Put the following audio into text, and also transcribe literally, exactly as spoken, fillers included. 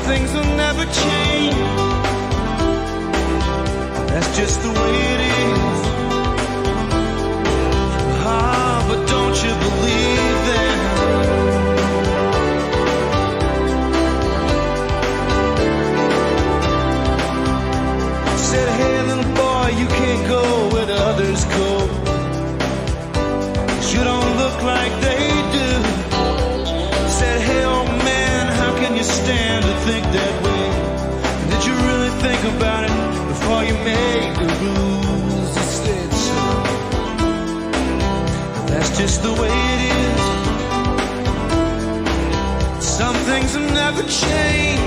things will never change. That's just the way it is. Ah, but don't you believe them? Said, hey little boy, you can't go where the others go, 'cause you don't look like they do. Said, hey old man, how can you stand to think that way? Did you really think about it before you made the rules? He said, so that's just the way it is. Some things will never change.